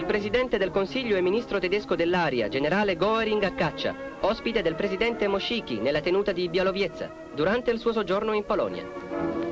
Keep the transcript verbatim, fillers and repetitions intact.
presidente del consiglio e ministro tedesco dell'aria, generale Goering a caccia, ospite del presidente Moschiki nella tenuta di Bialowieza, durante il suo soggiorno in Polonia.